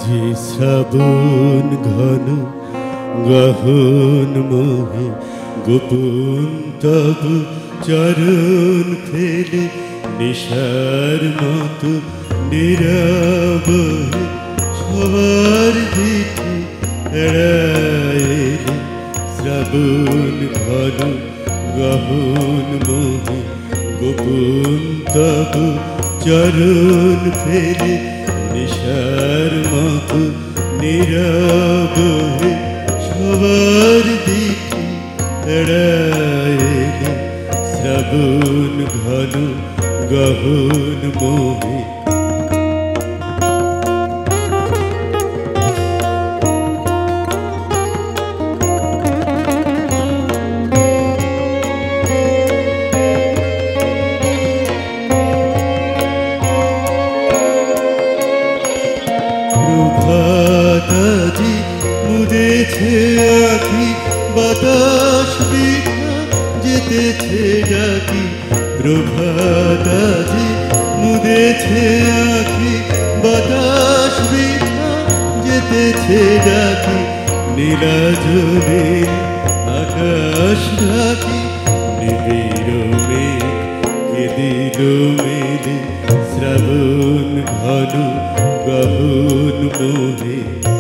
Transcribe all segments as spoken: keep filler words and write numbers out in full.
যে শ্রাবণ ঘন গহন মোহে গোপন তব চরণ ফেলে নিশার মতো নীরব সবার দিকে এড়াইলে শ্রাবণ ঘন গহন মোহে গোপন তব চরণ ফেলে নিশার মতো নীরব সবার দিকে এড়াইলে শ্রাবণ ঘন গহন মোহে প্রভাতাজি মুদেছে আখি বাতাস বৃথা যেতেছে ডাকি প্রভাতাজি মুদেছে আখি বাতাস বৃথা যেতেছে ডাকি নীলাজলে আকাশ ঢাকি নিবিড় মেঘ কেঁদিল মেলে শ্রাবণ ঘন গহন মোহে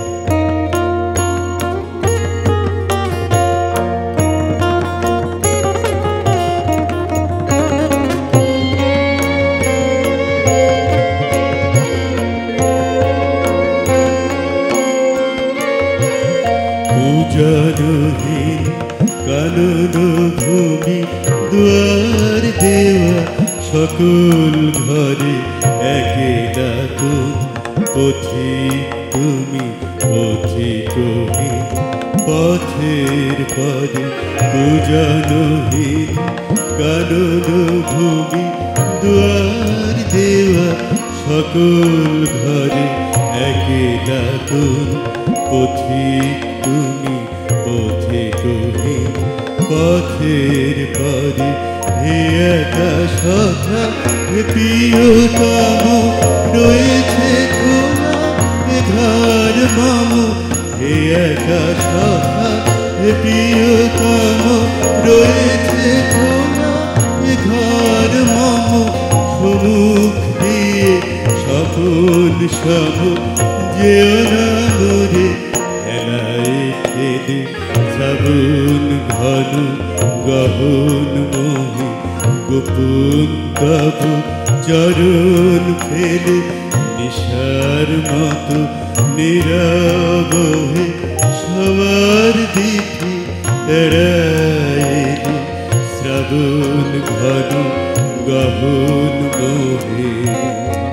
পূজনহীন কানন ভূমি দুয়ার দেওয়া সকল ঘরে একেলা কোন পথিক তুমি পথিকহীন পথের পরে পূজনহীন কানন ভূমি দুয়ার দেওয়া সকল ঘরে একেলা কোন পথিক তুমি পথিকহীন পথের পরে হে একা সখা হে প্রিয়তম রয়েছে খোলা হে ঘর মম হে একা সখা হে প্রিয়তম রয়েছে খোলা হে ঘর মম সমুখ দিয়ে সপন সব যেও না মোরে হেলায় ফেলে শ্রাবণ ঘন গহন মোহে গোপন তব চরণ ফেলে নিশার মতো নীরব সবার দিকে এড়াইলে শ্রাবণ ঘন গহন মোহে।